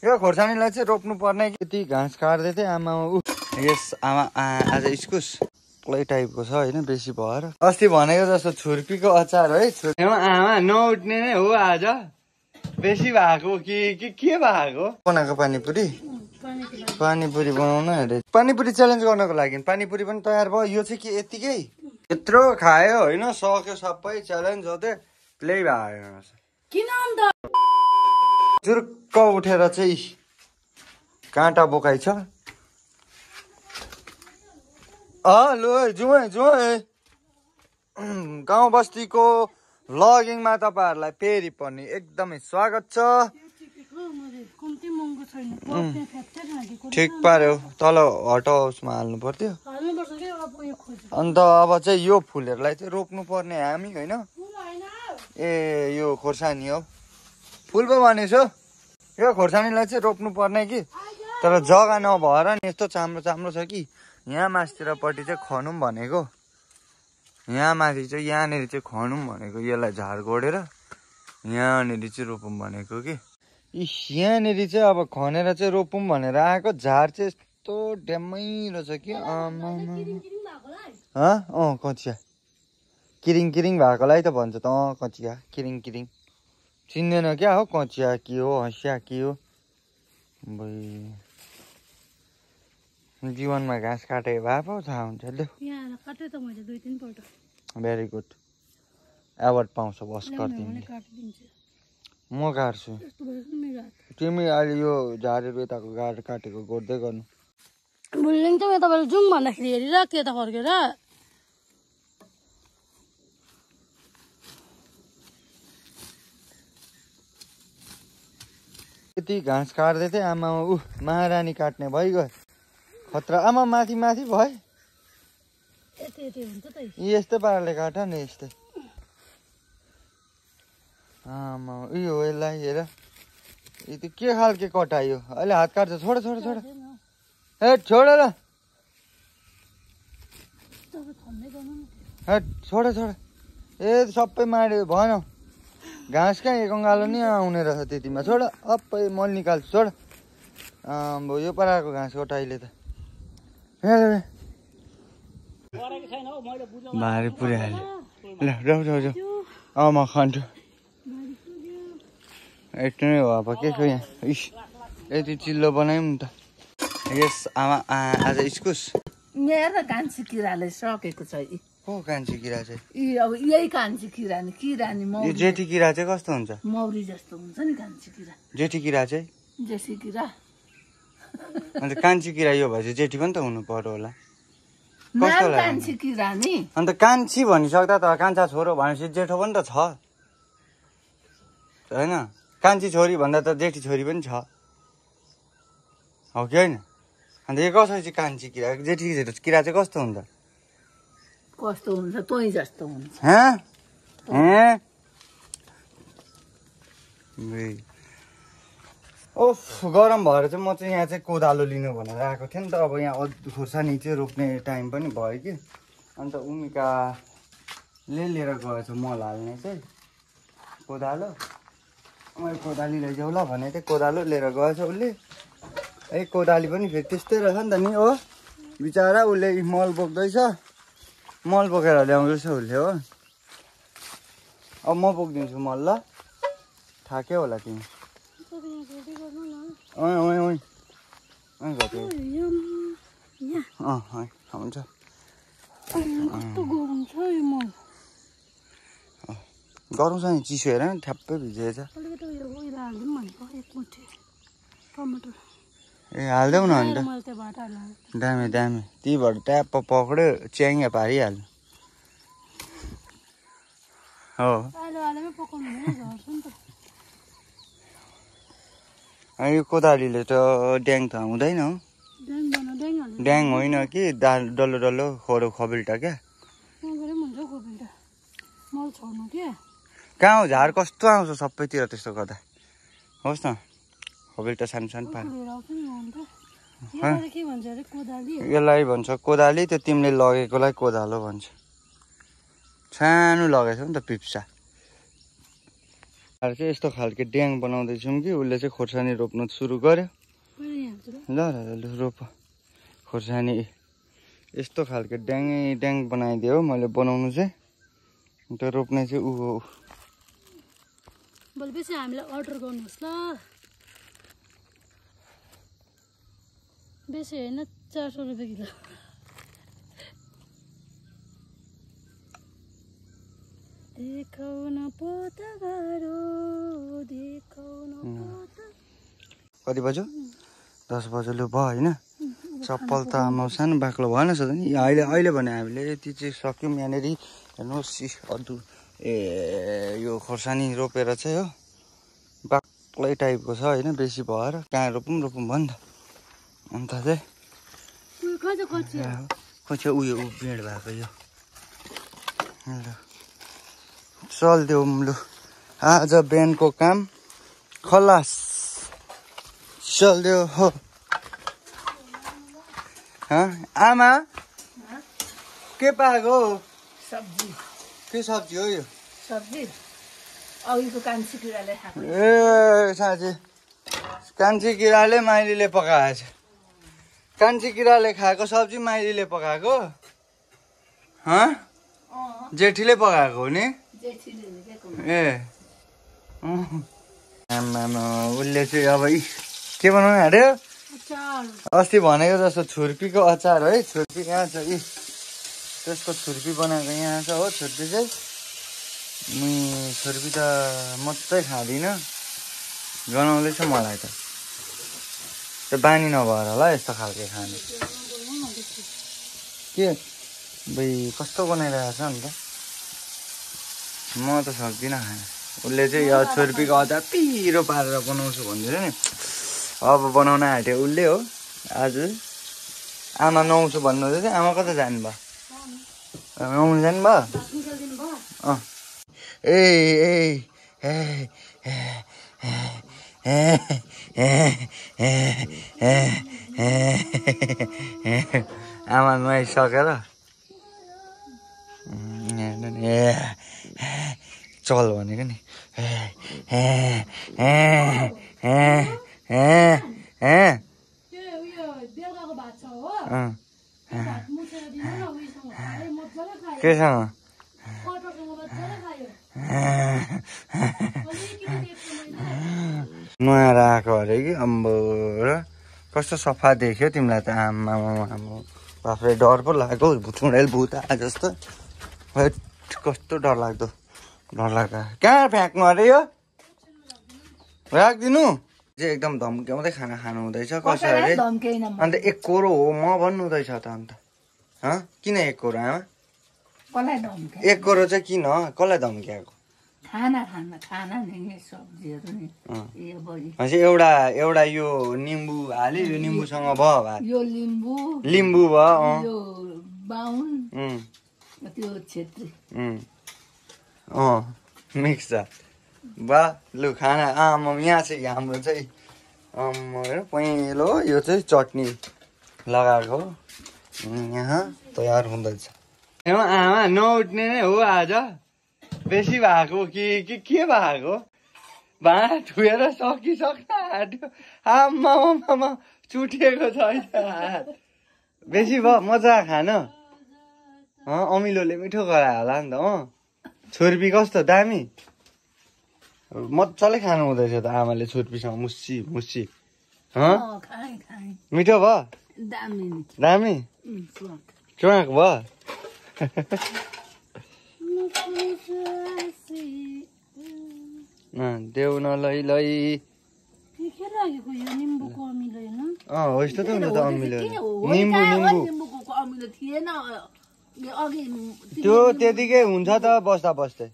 यो खोर्सानीलाई चाहिँ रोप्नु पर्ने कि यति घाँस काट्दै थिएँ आमा यस आमा आज इस्कुस प्लै टाइपको छ होइन बेसी भएर अस्ति भनेको जस्तो छुर्पीको अचार है आमा नउठ्ने नै हो आज बेसी भएको कि के भएको बनाएको पानीपुरी बनाउन अरे पानीपुरी च्यालेन्ज गर्नको लागि पानीपुरी पनि तयार भयो यो चाहिँ के यतिकै यत्रो खायो होइन सक्यो सबै च्यालेन्ज हो त्यो प्लै भयो किन अन्त जुर्क उठेर चाहिँ काँटा बोकाइ छ हेलो जुवाई गाउँ बस्तीको भ्लगिङमा तपाईँहरूलाई फेरि पनि एकदमै स्वागत छ ठिक पार्यो तल हट हाउसमा हाल्नु पर्थ्यो अन्त अब चाहिँ यो फुलहरूलाई चाहिँ रोप्नु पर्ने हामी होइन ए यो खोर्सानी हो फुल पो भनेछु यो खोर्सानीलाई चाहिँ रोप्नु पर्ने कि तर जग्गा नभएर नि यस्तो चाम्रो छ कि यहाँ मास्तिरपट्टि चाहिँ खनौँ भनेको यहाँ माथि चाहिँ यहाँनिर चाहिँ खनौँ भनेको यसलाई झार गोडेर यहाँनिर चाहिँ रोपौँ भनेको कि यहाँनिर चाहिँ अब खनेर चाहिँ रोपौँ भनेर आएको झार चाहिँ यस्तो ड्याम्मै रहेछ कि कचिया किरिङ भएकोलाई त भन्छ त कचिया किरिङ चिन्दैन क्या हो कचिया के हो हँसिया के हो जीवनमा घाँस काटे भए पो थाहा हुन्छ लु भेरी गुड एवार्ड पाउँछ बस गरिदिनु म काट्छु तिमी अहिले यो झारेर यताको गाड काटेको गोड्दै गर्नु बुल्लिङ त तपाईँले जाउँ भन्दाखेरि हेरेर के त फर्केर यति घाँस काट्दै थिएँ आमा महारानी काट्ने भइगयो खतरा आमा माथि भयो यस्तै पाराले काट नि यस्तै आमा उयो यसलाई हेर यो त के खालके कटायो अहिले हात काट्छ छोड ए छोड ल छोड ए सबै माड्यो भन घाँस कहाँ एक अङ्गालो नि आउने रहेछ त्यतिमा छोड अप्पै मल निकाल्छु छोड अब यो पाराको घाँस कटाइले त भारी पुऱ्याइहाल्यो ल जाऊ म खान्छु यति नै हो अब के छ यहाँ यति चिल्लो बनायौँ नि त यस आमा आज इस्कुस मेरो कान्छी किराले सकेको छ को कान्छी किरा चाहिँ अब यही कान्छी किरा नि यो जेठी किरा चाहिँ कस्तो हुन्छ मौरी जस्तो हुन्छ नि कान्छी किरा जेठी किरा चाहिँ जेठी किरा अन्त कान्छी किरा यो भएपछि जेठी पनि त हुनु पर्यो होला कस्तो कान्छी किरा नि अन्त कान्छी भनिसक्दा त कान्छा छोरो भनेपछि जेठो पनि त छ होइन कान्छी छोरी भन्दा त जेठी छोरी पनि छ हो कि होइन अन्त यो कसरी चाहिँ कान्छी किरा जेठी किरा चाहिँ कस्तो हुन्छ तोही जस्तो हुन्छ ओफ गरम भएर चाहिँ म चाहिँ यहाँ चाहिँ कोदालो लिनु भनेर आएको थिएँ नि त अब यहाँ खोर्सानी चाहिँ रोप्ने टाइम पनि भयो कि अन्त उमिकाले लिएर गएछ मल हाल्ने चाहिँ कोदालो मैले कोदाली लैजाऊ ल भने थिएँ कोदालो लिएर गएछ उसले कोदाली पनि फेरि त्यस्तै रहेछ नि त नि हो बिचरा उसले मल बोक्दैछ मल बोकेर ल्याउँदैछ उसले हो अब म बोकिदिन्छु मल ल थाक्यो होला तिमी हुन्छ गरौँ छ नि चिसो हेर नि ठ्याप्पै भिजेछ ए हालिदेऊ न अन्त दामी त्यहीबाट ट्याप्प पक्रियो च्याङ्गे पारिहाल्नु हो यो कोदालीले त ड्याङ त हुँदैन हो ड्याङ होइन कि डल्लो खबिल्टा क्या कहाँ हो झार कस्तो आउँछ सबैतिर त्यस्तो गर्दा होस् न खबिल्टा सानो पार यसलाई भन्छ कोदाली त्यो तिमीले लगेकोलाई कोदालो भन्छ सानो लगेछौ नि त पिप्सा चाहिँ यस्तो खालके ड्याङ बनाउँदैछौँ कि उसले चाहिँ खोर्सानी रोप्नु सुरु गर्यो। ल ल ल रोप खोर्सानी। यस्तो खालके ड्याङ बनाइदियो मैले बनाउनु चाहिँ। अन्त रोप्ने चाहिँ ऊ हो। भोलिपछि हामीलाई अर्डर गर्नुहोस् ल। बेसी होइन 400 रुपियाँ किलो। देखाउन पोता गाह्रो देखाउन पोता। कति बज्यो 10 बज्यो लु भयो होइन। चप्पल त आमा सानो बाक्लो भएन छ नि अहिले भने हामीले यति चाहिँ सक्यौँ। यहाँनिर हेर्नुहोस् अदु यो खोर्सानी रोपेर चाहिँ हो बाक्लै टाइपको छ होइन। बेसी भएर कहाँ रोपौँ भयो नि त। अन्त चाहिँ कति उयो भेड भएको यो चल्दिउँ लु। आज बिहानको काम खलास चल्दियो हो। आमा के पाएको सब्जी के सब्जी हो यो? सब्जी अघिको कान्छी किराले खाएको। ए साँच्ची कान्छी किराले माइलीले पकाएछ। कान्छी किराले खाएको सब्जी माइलीले पकाएको? जेठीले पकाएको हो नि? ए उसले चाहिँ अब के बनाउनु आँट्यो? अस्ति भनेको जस्तो छुर्पीको अचार है। छुर्पी यहाँ छ त्यसको छुर्पी बनाएको यहाँ छ हो। छुर्पी चाहिँ छुर्पी त म चाहिँ खाँदिनँ गनाउँदैछ मलाई त। त्यो बानी नभएर होला यस्तो खालके खाने के भाइ कस्तो बनाइरहेको छ नि त। म त सक्दिनँ खान। उसले चाहिँ यो छुर्पीको अचार पिरो पारेर बनाउँछु भन्दैछ नि। अब बनाउन आँट्यो उसले हो। आज आमा नुहाउँछु भन्नुहुँदै थियो। आमा कता जानुभयो? नुहाउनु जानुभयो? आमा नुहाइसकेर चल भनेको नि। केसँग नुहाएर आएको अरे कि अम्बो र कस्तो सफा देख्यो तिमीलाई त। आमा बाफ्रे डर पो लाग्यो। भुटुँडेल भूत आए जस्तो कस्तो डर लाग्दो कहाँ फ्याँक्नु अरे यो? राखिदिनु चाहिँ एकदम धम्क्याउँदै खाना खानु हुँदैछ कसरी? अन्त एक कोरो हो म भन्नु हुँदैछ त। अन्त किन एक कोरो आमा? एक कोरो चाहिँ किन कसलाई धम्क्याएको? एउटा यो निम्बु हाल्यो। यो निम्बुसँग भयो लिम्बू भयो मिक्स छ बा लु खाना। यहाँ चाहिँ हाम्रो चाहिँ पहेँलो यो चाहिँ चटनी लगाएको यहाँ तयार हुँदैछ। आमा नउठ्ने नै हो आज। बेसी भएको कि के भएको? भाँडा धुएर सकिसक्न आँट्यो। आमा चुटिएको छैन हात। बेसी भयो मजा खान। अमिलोले मिठो गरायो होला नि त। छुर्पी कस्तो दामी मजाले खानु हुँदैछ त आमाले छुर्पीसँग मुस्सी मिठो भयो दामी चुवाक भयो। देऊ न लै हो यस्तो त हुन्छ त अमिलो। निम्बु त्यो त्यतिकै हुन्छ त बस्दा बस्दै।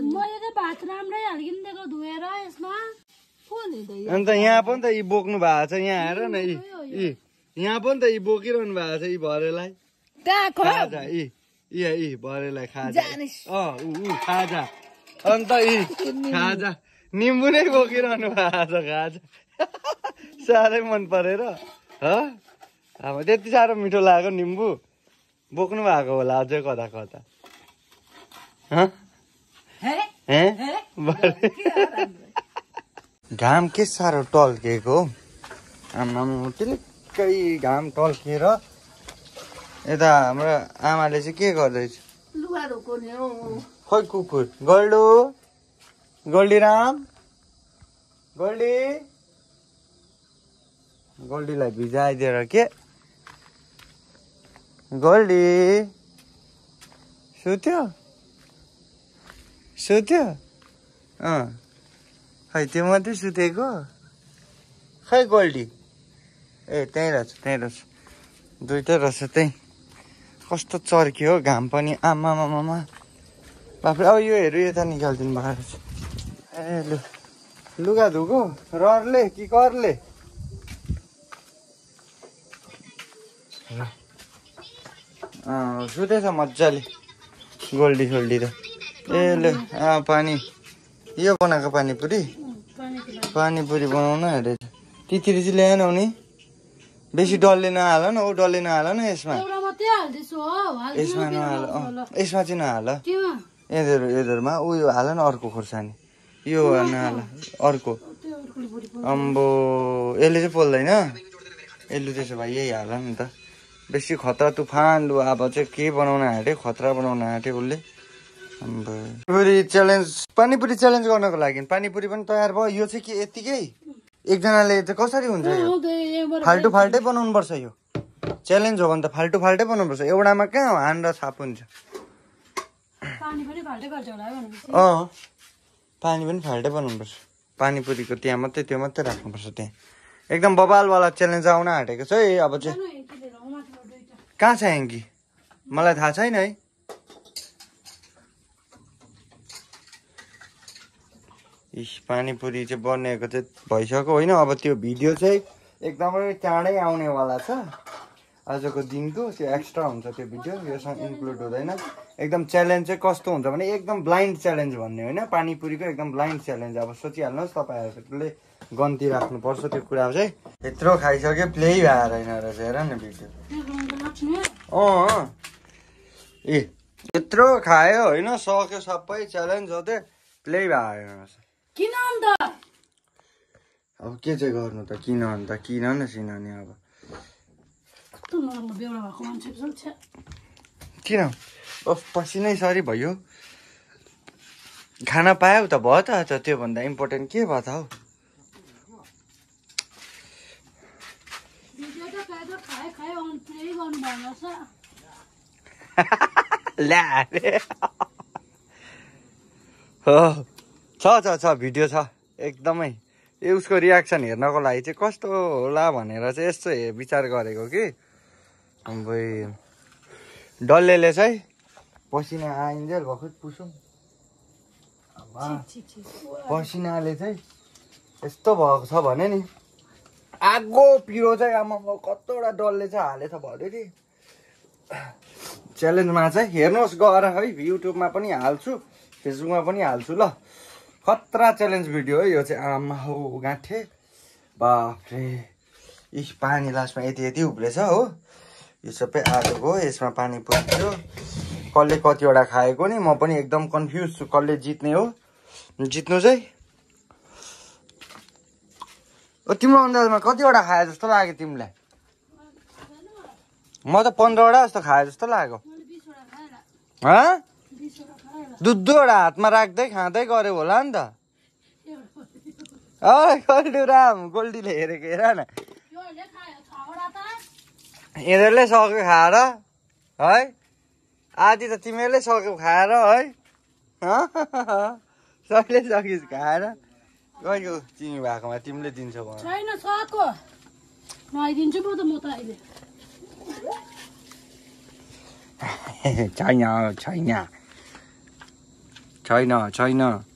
अन्त यहाँ पनि त यी बोक्नु भएको छ। यहाँ हेर न यहाँ पनि त यी बोकिरहनु भएको छ। यी भरेलाई खाजा यी भरेलाई खाजा खाजा। अन्त यी खाजा निम्बु नै बोकिरहनु भएको छ खाजा। साह्रै मन परेर अब त्यति साह्रो मिठो लाग्यो निम्बु बोक्नु भएको होला अझै कता घाम के साह्रो टल्केको हौ आमाम टिलिक्कै घाम टल्किएर यता हाम्रो आमाले चाहिँ के गर्दैछ लुगा धोक्ने हो खोइ कुकुर गोल्डु गोल्डीराम गोल्डीलाई भिजाइदिएर के गोल्डी सुत्यो खै त्यो मात्रै सुतेको खै गोल्डी ए त्यहीँ रहेछ दुइटै रहेछ त्यहीँ कस्तो चर्क्यो हो घाम पनि आमामामा बाफ्रे अब यो हेरु यता निकालिदिनु भएको रहेछ ए लु लुगा धुको रहरले कि करले सुतेछ मजाले गोल्डी सोल्डी त ए लु पानी यो बनाएको पानीपुरी बनाउन हेरेछ तित्री चाहिँ ल्याएन नि बेसी डल्ले नहाल न डल्ले नहाल न यसमा यसमा चाहिँ नहाल यदरमा उयो हाल न अर्को खोर्सानी यो नहाल अर्को अम्बो यसले चाहिँ पोल्दैन यसले त्यसो भए यही हाल नि त बेसी खतरा तुफान लु अब चाहिँ के बनाउन आँट्यो खतरा बनाउन आँट्यो उसले पानीपुरी च्यालेन्ज गर्नको लागि पानीपुरी पनि तयार भयो यो चाहिँ के यतिकै एकजनाले चाहिँ कसरी हुन्छ यो फाल्टै बनाउनु पर्छ यो च्यालेन्ज हो भने त फाल्टै बनाउनु पर्छ एउटामा कहाँ हान र छाप हुन्छ पानी पनि फाल्टै बनाउनु पर्छ पानीपुरीको त्यहाँ मात्रै त्यो मात्रै राख्नुपर्छ त्यहाँ एकदम बबालवाला च्यालेन्ज आउन आँटेको छ है अब चाहिँ कहाँ छ हेङ्की मलाई थाहा छैन है पानीपुरी चाहिँ बनिएको चाहिँ भइसक्यो होइन अब त्यो भिडियो चाहिँ एकदमै चाँडै आउनेवाला छ आजको दिनको त्यो एक्स्ट्रा हुन्छ त्यो भिडियो योसँग इन्क्लुड हुँदैन एकदम च्यालेन्ज चाहिँ कस्तो हुन्छ भने एकदम ब्लाइन्ड च्यालेन्ज भन्ने होइन पानीपुरीको एकदम ब्लाइन्ड च्यालेन्ज अब सोचिहाल्नुहोस् तपाईँहरूले गन्ती राख्नुपर्छ त्यो कुरा चाहिँ यत्रो खाइसक्यो प्ले भएर होइन रहेछ हेर न भिडियो ए यत्रो खायो होइन सक्यो सबै च्यालेन्ज हो त्यो प्ले भएर किन अन्त अब के चाहिँ गर्नु त किन अन्त किन न सिनानी अब किन पसिनै सरी भयो खाना पायो त भयो त त्योभन्दा इम्पोर्टेन्ट के भयो त हौ छ भिडियो छ एकदमै ए उसको रियाक्सन हेर्नको लागि चाहिँ कस्तो होला भनेर चाहिँ यस्तो विचार गरेको कि अब डल्लेले चाहिँ पसिना आइन्जेल भर्खर पुसौँ पसिनाले चाहिँ यस्तो भएको छ भने नि आगो पिरो चाहिँ आमा कतिवटा डल्ले चाहिँ हालेछ भन्यो नि च्यालेन्जमा चाहिँ हेर्नुहोस् गएर है युट्युबमा पनि हाल्छु फेसबुकमा पनि हाल्छु ल खतरा च्यालेन्ज भिडियो हो यो चाहिँ आमा हो गाँठे बाफ्रे पानी लास्टमा यति उब्रेछ हो यो सबै आलुको यसमा पानी पुग्यो कसले कतिवटा खाएको नि म पनि एकदम कन्फ्युज छु कसले जित्ने हो जित्नु चाहिँ तिम्रो अन्दाजमा कतिवटा खाए जस्तो लाग्यो तिमीलाई म त 15वटा जस्तो खाए जस्तो लाग्यो दुधवटा हातमा राख्दै खाँदै गऱ्यो होला नि त गोल्डुराम गोल्डीले हेरेको हेर न यिनीहरूले सक्यो खाएर है आधी त तिमीहरूले सक्यो खाएर है सबैले सकिस् खाएर गयो तिमी भएकोमा तिमीले दिन्छौ छैन